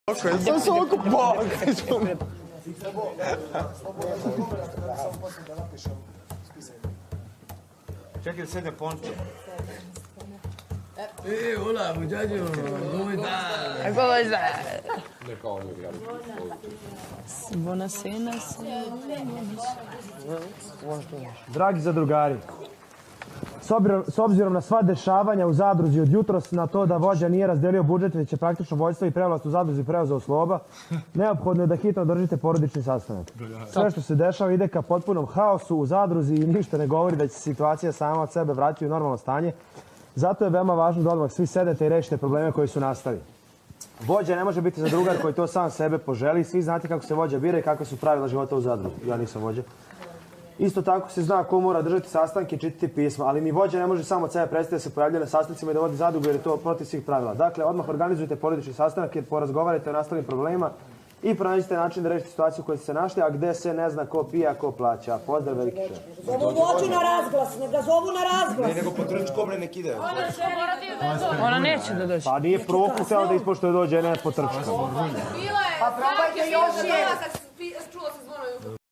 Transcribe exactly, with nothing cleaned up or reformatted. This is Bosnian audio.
Sam se ovako pokažem. Čekaj da sedne ponče. Eh, hola muchachos, ¿cómo están? ¿Cómo estás? Buonasera. Dragi zadrugari, s obzirom na sva dešavanja u zadruzi od jutros, na to da vođa nije razdelio budžet, već je praktično vođstvo i prevlast u zadruzi preuzeo Sloba, neophodno je da hitno održite porodični sastanak. Sve što se dešava ide ka potpunom haosu u zadruzi i ništa ne govori da će se situacija sama od sebe vratiti u normalno stanje. Zato je veoma važno da odmah svi sedete i rešite probleme koji su nastali. Vođa ne može biti zadrugar koji to sam sebe poželi. Svi znate kako se vođa bira i kakve su pravila života u zadruzi. Ja nisam vođa. Isto tako se zna ko mora držati sastanke i čitati pisma, ali ni vođa ne može samo od sebe predstaviti da se pojavlja na sastancima i da vodi zadrugu jer je to protiv svih pravila. Dakle, odmah organizujte porodični sastanak jer porazgovarajte o nastalim problemima i pronađite način da rešite situaciju koju ste se našli, a gde se ne zna ko pije, a ko plaća. Pozdrav, veliki šef. Zovu vođu na razglas, ne ga zovu na razglas. Ne, nego po trčku bre nek ide. Ona neće da dođe. Pa nije Proku hteo da ispoštuje dođe, ne po trčku. Bilo je, pa probajte još je. Čulo se zvono jutro.